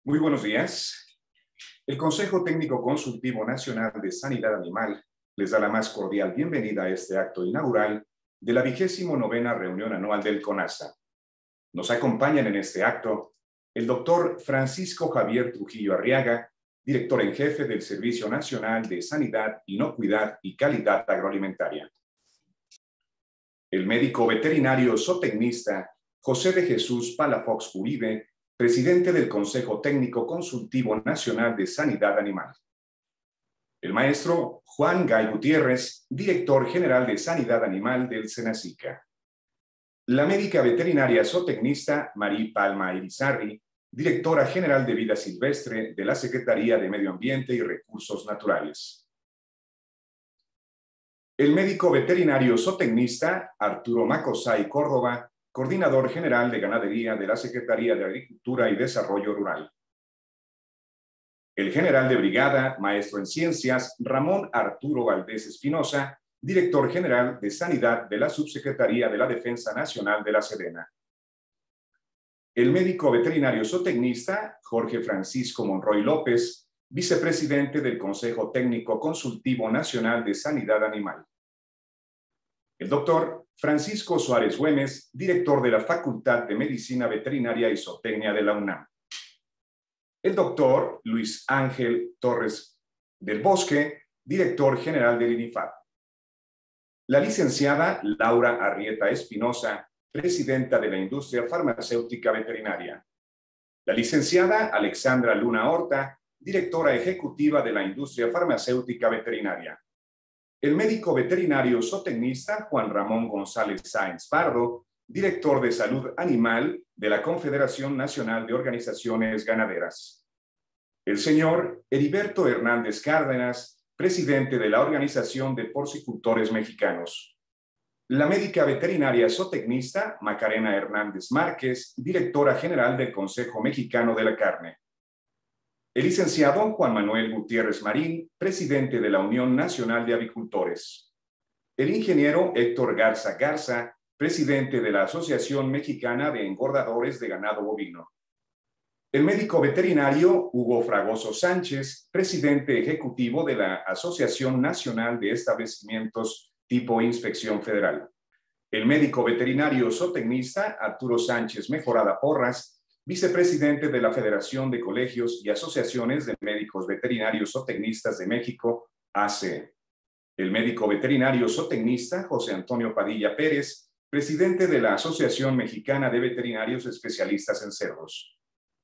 Muy buenos días. El Consejo Técnico Consultivo Nacional de Sanidad Animal les da la más cordial bienvenida a este acto inaugural de la 29ª reunión anual del CONASA. Nos acompañan en este acto el doctor Francisco Javier Trujillo Arriaga, director en jefe del Servicio Nacional de Sanidad, Inocuidad y Calidad Agroalimentaria. El médico veterinario zootecnista José de Jesús Palafox Uribe, presidente del Consejo Técnico Consultivo Nacional de Sanidad Animal. El maestro Juan Gay Gutiérrez, director general de Sanidad Animal del Senacica. La médica veterinaria zootecnista María Palma Irizarry, directora general de Vida Silvestre de la Secretaría de Medio Ambiente y Recursos Naturales. El médico veterinario zootecnista Arturo Macosay Córdoba, coordinador general de Ganadería de la Secretaría de Agricultura y Desarrollo Rural. El general de brigada, maestro en ciencias, Ramón Arturo Valdés Espinosa, director general de Sanidad de la Subsecretaría de la Defensa Nacional de la Sedena. El médico veterinario zootecnista, Jorge Francisco Monroy López, vicepresidente del Consejo Técnico Consultivo Nacional de Sanidad Animal. El doctor Francisco Suárez Güemes, director de la Facultad de Medicina Veterinaria y Zootecnia de la UNAM. El doctor Luis Ángel Torres del Bosque, director general del INIFAP. La licenciada Laura Arrieta Espinosa, presidenta de la Industria Farmacéutica Veterinaria. La licenciada Alexandra Luna Horta, directora ejecutiva de la Industria Farmacéutica Veterinaria. El médico veterinario zootecnista Juan Ramón González Sáenz Pardo, director de Salud Animal de la Confederación Nacional de Organizaciones Ganaderas. El señor Heriberto Hernández Cárdenas, presidente de la Organización de Porcicultores Mexicanos. La médica veterinaria zootecnista Macarena Hernández Márquez, directora general del Consejo Mexicano de la Carne. El licenciado Juan Manuel Gutiérrez Marín, presidente de la Unión Nacional de Avicultores. El ingeniero Héctor Garza Garza, presidente de la Asociación Mexicana de Engordadores de Ganado Bovino. El médico veterinario Hugo Fragoso Sánchez, presidente ejecutivo de la Asociación Nacional de Establecimientos Tipo Inspección Federal. El médico veterinario zootecnista Arturo Sánchez Mejorada Porras, vicepresidente de la Federación de Colegios y Asociaciones de Médicos Veterinarios Zootecnistas de México, ACE. El médico veterinario zootecnista José Antonio Padilla Pérez, presidente de la Asociación Mexicana de Veterinarios Especialistas en Cerdos.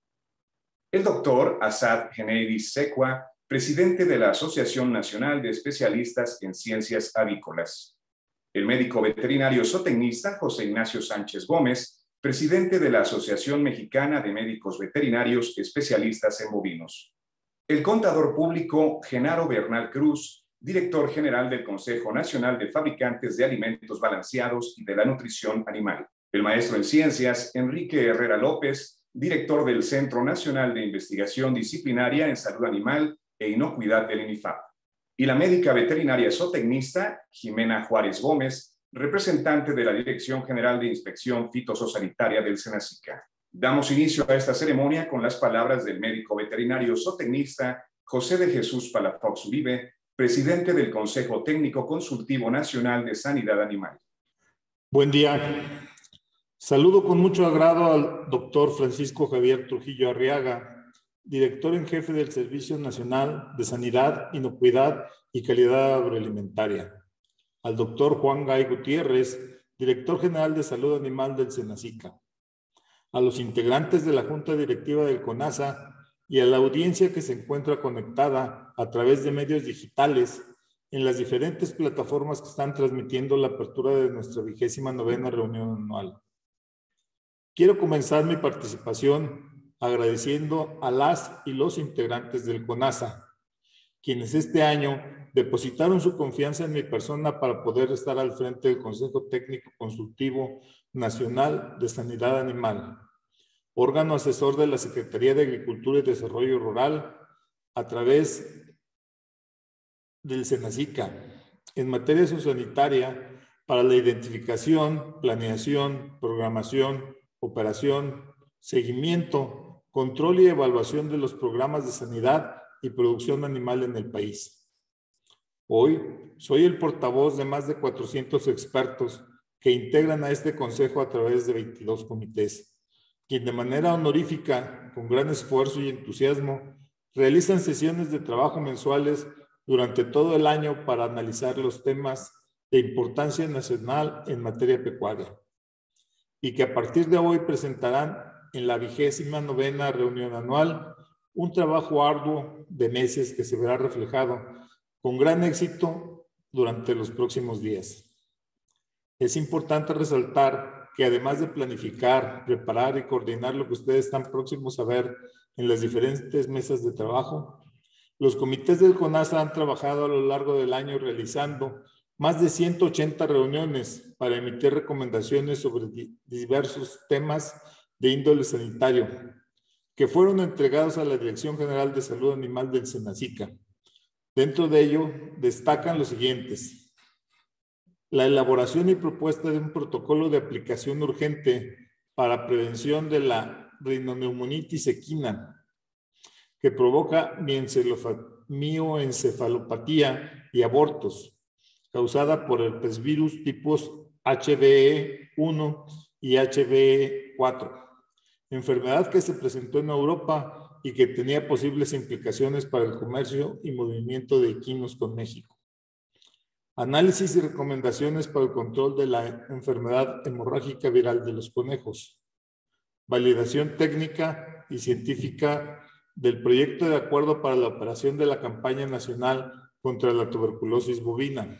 El doctor Asad Geneidis Secua, presidente de la Asociación Nacional de Especialistas en Ciencias Avícolas. El médico veterinario zootecnista José Ignacio Sánchez Gómez, presidente de la Asociación Mexicana de Médicos Veterinarios Especialistas en Bovinos. El contador público Genaro Bernal Cruz, director general del Consejo Nacional de Fabricantes de Alimentos Balanceados y de la Nutrición Animal. El maestro en ciencias Enrique Herrera López, director del Centro Nacional de Investigación Disciplinaria en Salud Animal e Inocuidad del INIFAP. Y la médica veterinaria zootecnista Jimena Juárez Gómez, representante de la Dirección General de Inspección Fitosanitaria del Senacica. Damos inicio a esta ceremonia con las palabras del médico veterinario zootecnista José de Jesús Palafox Uribe, presidente del Consejo Técnico Consultivo Nacional de Sanidad Animal. Buen día. Saludo con mucho agrado al doctor Francisco Javier Trujillo Arriaga, director en jefe del Servicio Nacional de Sanidad, Inocuidad y Calidad Agroalimentaria. Al doctor Juan Gay Gutiérrez, director general de Salud Animal del Senacica, a los integrantes de la Junta Directiva del CONASA y a la audiencia que se encuentra conectada a través de medios digitales en las diferentes plataformas que están transmitiendo la apertura de nuestra 29ª reunión anual. Quiero comenzar mi participación agradeciendo a las y los integrantes del CONASA, quienes este año depositaron su confianza en mi persona para poder estar al frente del Consejo Técnico Consultivo Nacional de Sanidad Animal, órgano asesor de la Secretaría de Agricultura y Desarrollo Rural a través del Senacica en materia sociosanitaria para la identificación, planeación, programación, operación, seguimiento, control y evaluación de los programas de sanidad y producción animal en el país. Hoy soy el portavoz de más de 400 expertos que integran a este consejo a través de 22 comités, quien de manera honorífica, con gran esfuerzo y entusiasmo, realizan sesiones de trabajo mensuales durante todo el año para analizar los temas de importancia nacional en materia pecuaria, y que a partir de hoy presentarán en la 29ª reunión anual un trabajo arduo de meses que se verá reflejado con gran éxito durante los próximos días. Es importante resaltar que además de planificar, preparar y coordinar lo que ustedes están próximos a ver en las diferentes mesas de trabajo, los comités del CONASA han trabajado a lo largo del año realizando más de 180 reuniones para emitir recomendaciones sobre diversos temas de índole sanitario, que fueron entregados a la Dirección General de Salud Animal del SENASICA. Dentro de ello destacan los siguientes: la elaboración y propuesta de un protocolo de aplicación urgente para prevención de la rinoneumonitis equina, que provoca mioencefalopatía y abortos, causada por herpesvirus tipos HBE1 y HBE4, enfermedad que se presentó en Europa y que tenía posibles implicaciones para el comercio y movimiento de equinos con México. Análisis y recomendaciones para el control de la enfermedad hemorrágica viral de los conejos. Validación técnica y científica del proyecto de acuerdo para la operación de la campaña nacional contra la tuberculosis bovina.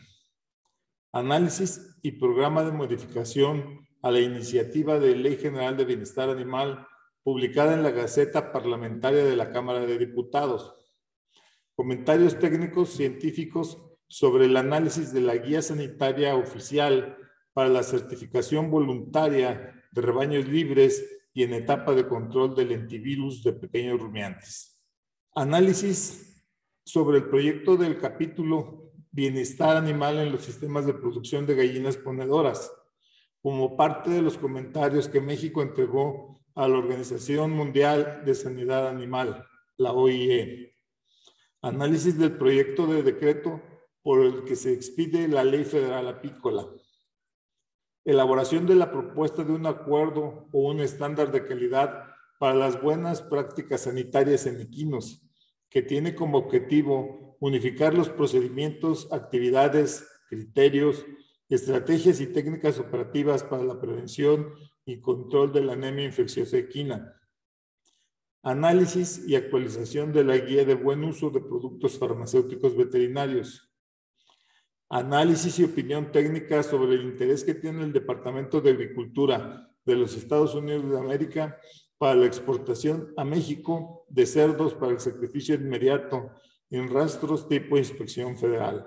Análisis y programa de modificación a la iniciativa de Ley General de Bienestar Animal publicada en la Gaceta Parlamentaria de la Cámara de Diputados. Comentarios técnicos científicos sobre el análisis de la Guía Sanitaria Oficial para la certificación voluntaria de rebaños libres y en etapa de control del lentivirus de pequeños rumiantes. Análisis sobre el proyecto del capítulo Bienestar Animal en los sistemas de producción de gallinas ponedoras, como parte de los comentarios que México entregó a la Organización Mundial de Sanidad Animal, la OIE. Análisis del proyecto de decreto por el que se expide la Ley Federal Apícola. Elaboración de la propuesta de un acuerdo o un estándar de calidad para las buenas prácticas sanitarias en equinos, que tiene como objetivo unificar los procedimientos, actividades, criterios, estrategias y técnicas operativas para la prevención y control de la anemia infecciosa equina. Análisis y actualización de la guía de buen uso de productos farmacéuticos veterinarios. Análisis y opinión técnica sobre el interés que tiene el Departamento de Agricultura de los Estados Unidos de América para la exportación a México de cerdos para el sacrificio inmediato en rastros tipo inspección federal.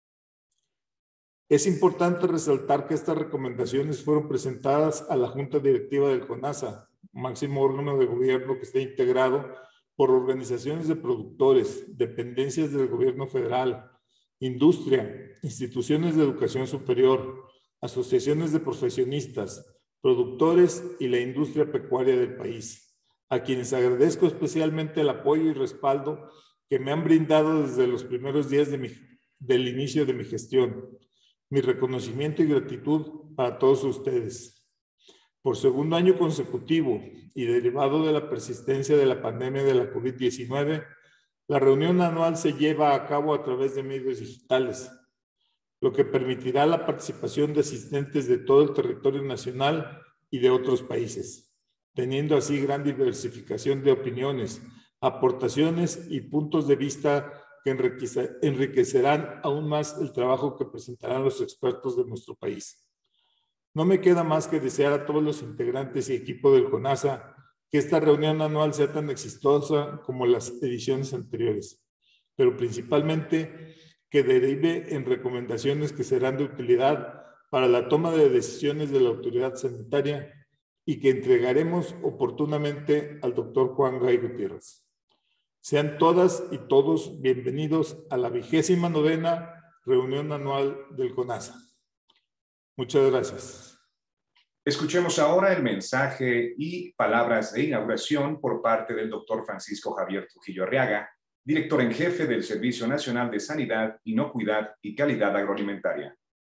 Es importante resaltar que estas recomendaciones fueron presentadas a la Junta Directiva del CONASA, máximo órgano de gobierno que está integrado por organizaciones de productores, dependencias del gobierno federal, industria, instituciones de educación superior, asociaciones de profesionistas, productores y la industria pecuaria del país, a quienes agradezco especialmente el apoyo y respaldo que me han brindado desde los primeros días del inicio de mi gestión. Mi reconocimiento y gratitud para todos ustedes. Por segundo año consecutivo y derivado de la persistencia de la pandemia de la COVID-19, la reunión anual se lleva a cabo a través de medios digitales, lo que permitirá la participación de asistentes de todo el territorio nacional y de otros países, teniendo así gran diversificación de opiniones, aportaciones y puntos de vista que enriquecerán aún más el trabajo que presentarán los expertos de nuestro país. No me queda más que desear a todos los integrantes y equipo del CONASA que esta reunión anual sea tan exitosa como las ediciones anteriores, pero principalmente que derive en recomendaciones que serán de utilidad para la toma de decisiones de la autoridad sanitaria y que entregaremos oportunamente al doctor Juan Gay Gutiérrez. Sean todas y todos bienvenidos a la 29ª reunión anual del CONASA. Muchas gracias. Escuchemos ahora el mensaje y palabras de inauguración por parte del doctor Francisco Javier Trujillo Arriaga, director en jefe del Servicio Nacional de Sanidad, Inocuidad y Calidad Agroalimentaria.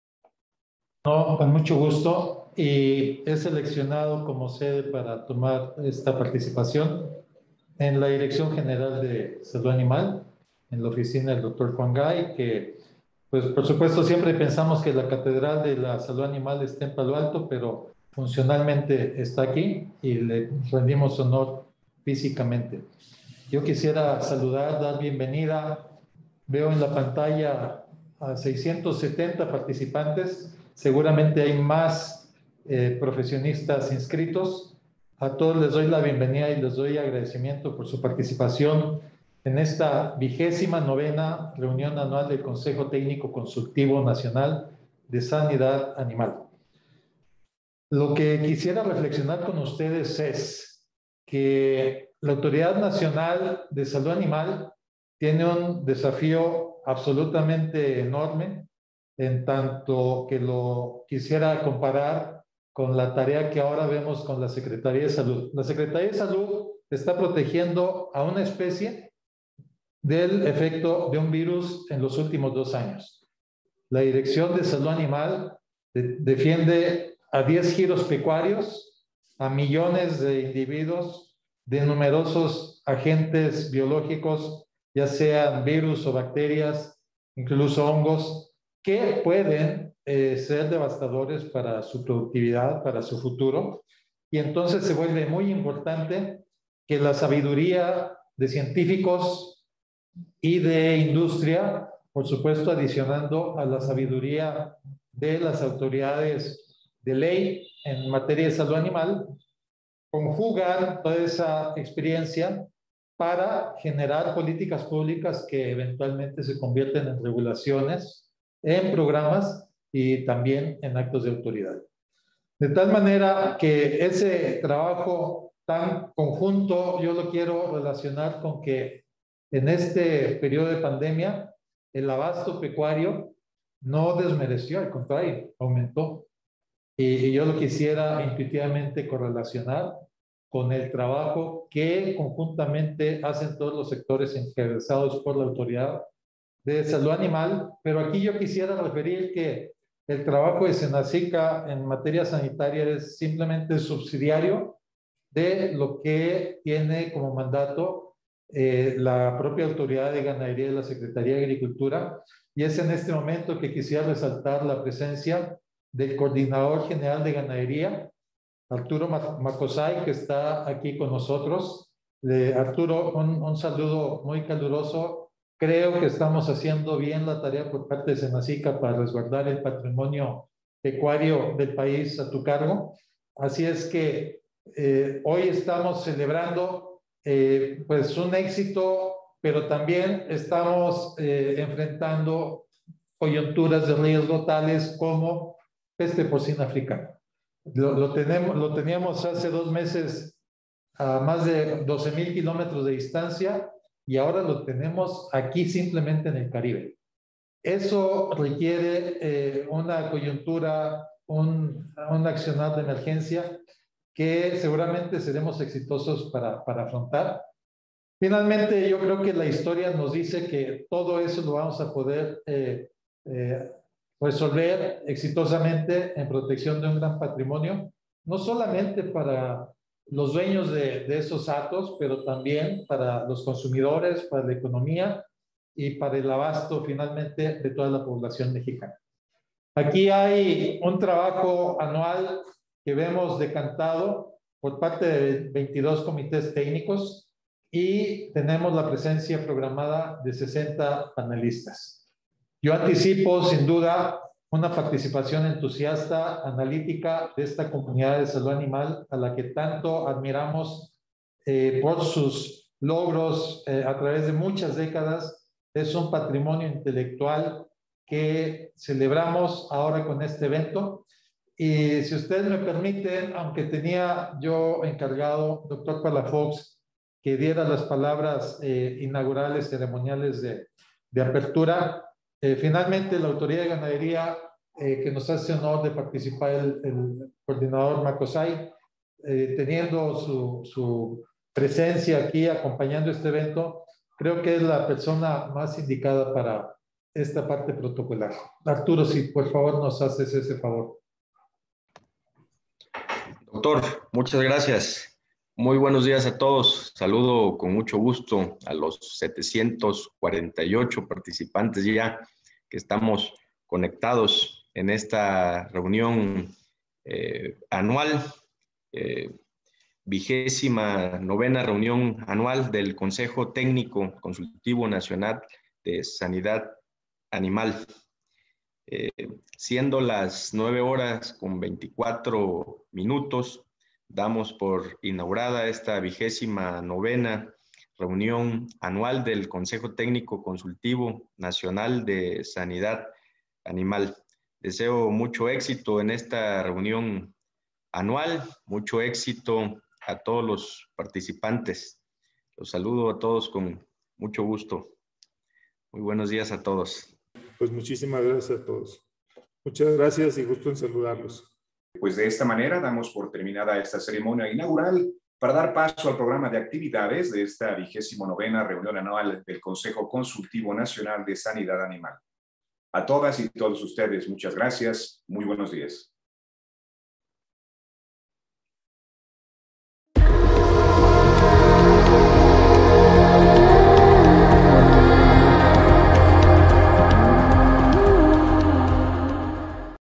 No, con mucho gusto, y he seleccionado como sede para tomar esta participación en la Dirección General de Salud Animal, en la oficina del doctor Juan Gay, que pues por supuesto siempre pensamos que la Catedral de la Salud Animal está en Palo Alto, pero funcionalmente está aquí y le rendimos honor físicamente. Yo quisiera saludar, dar bienvenida. Veo en la pantalla a 670 participantes. Seguramente hay más profesionistas inscritos. A todos les doy la bienvenida y les doy agradecimiento por su participación en esta 29ª reunión anual del Consejo Técnico Consultivo Nacional de Sanidad Animal. Lo que quisiera reflexionar con ustedes es que la Autoridad Nacional de Salud Animal tiene un desafío absolutamente enorme, en tanto que lo quisiera comparar con la tarea que ahora vemos con la Secretaría de Salud. La Secretaría de Salud está protegiendo a una especie del efecto de un virus en los últimos 2 años. La Dirección de Salud Animal defiende a 10 giros pecuarios, a millones de individuos, de numerosos agentes biológicos, ya sean virus o bacterias, incluso hongos, que pueden ser devastadores para su productividad, para su futuro. Y entonces se vuelve muy importante que la sabiduría de científicos y de industria, por supuesto adicionando a la sabiduría de las autoridades de ley en materia de salud animal, conjugan toda esa experiencia para generar políticas públicas que eventualmente se convierten en regulaciones, en programas y también en actos de autoridad. De tal manera que ese trabajo tan conjunto yo lo quiero relacionar con que en este periodo de pandemia el abasto pecuario no desmereció, al contrario, aumentó. Y yo lo quisiera intuitivamente correlacionar con el trabajo que conjuntamente hacen todos los sectores encabezados por la Autoridad de Salud Animal, pero aquí yo quisiera referir que el trabajo de Senacica en materia sanitaria es simplemente subsidiario de lo que tiene como mandato la propia Autoridad de Ganadería de la Secretaría de Agricultura, y es en este momento que quisiera resaltar la presencia del Coordinador General de Ganadería, Arturo Macosay, que está aquí con nosotros. Arturo, un saludo muy caluroso. Creo que estamos haciendo bien la tarea por parte de Senacica para resguardar el patrimonio pecuario del país a tu cargo. Así es que hoy estamos celebrando pues un éxito, pero también estamos enfrentando coyunturas de riesgo tales como peste porcina africana. Lo teníamos hace 2 meses a más de 12,000 kilómetros de distancia y ahora lo tenemos aquí simplemente en el Caribe. Eso requiere una coyuntura, un accionar de emergencia que seguramente seremos exitosos para afrontar. Finalmente, yo creo que la historia nos dice que todo eso lo vamos a poder resolver exitosamente en protección de un gran patrimonio, no solamente para los dueños de esos hatos, pero también para los consumidores, para la economía y para el abasto finalmente de toda la población mexicana. Aquí hay un trabajo anual que vemos decantado por parte de 22 comités técnicos y tenemos la presencia programada de 60 panelistas. Yo anticipo sin duda una participación entusiasta, analítica de esta comunidad de salud animal a la que tanto admiramos por sus logros a través de muchas décadas. Es un patrimonio intelectual que celebramos ahora con este evento. Y si ustedes me permiten, aunque tenía yo encargado, doctor Palafox, que diera las palabras inaugurales, ceremoniales de apertura, finalmente la Autoridad de Ganadería que nos hace honor de participar el coordinador Macosay, teniendo su presencia aquí acompañando este evento. Creo que es la persona más indicada para esta parte protocolar. Arturo, si por favor nos haces ese favor. Doctor, muchas gracias. Muy buenos días a todos. Saludo con mucho gusto a los 748 participantes ya que estamos conectados en esta reunión anual, 29ª reunión anual del Consejo Técnico Consultivo Nacional de Sanidad Animal. Siendo las 9:24, damos por inaugurada esta 29ª reunión anual del Consejo Técnico Consultivo Nacional de Sanidad Animal. Deseo mucho éxito en esta reunión anual, mucho éxito a todos los participantes. Los saludo a todos con mucho gusto. Muy buenos días a todos. Pues muchísimas gracias a todos. Muchas gracias y gusto en saludarlos. Pues de esta manera damos por terminada esta ceremonia inaugural para dar paso al programa de actividades de esta 29ª reunión anual del Consejo Consultivo Nacional de Sanidad Animal. A todas y todos ustedes, muchas gracias. Muy buenos días.